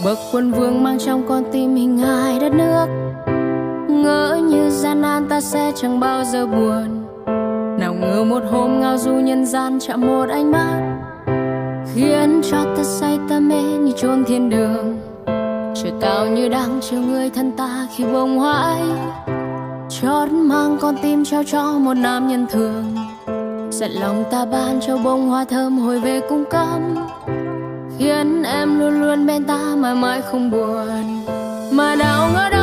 bậc quân vương mang trong con tim hình hài đất nước. Ngỡ như gian nan ta sẽ chẳng bao giờ buồn, nào ngờ một hôm ngao du nhân gian chạm một ánh mắt, khiến cho ta say ta mê như chốn thiên đường. Trời cao như đang chiều người thân ta khi bông hoa ấy chót mang con tim trao cho một nam nhân thường. Giận lòng ta ban cho bông hoa thơm hồi về cung cấm, khiến em luôn luôn bên ta mãi mãi không buồn. Mà đau ngỡ đâu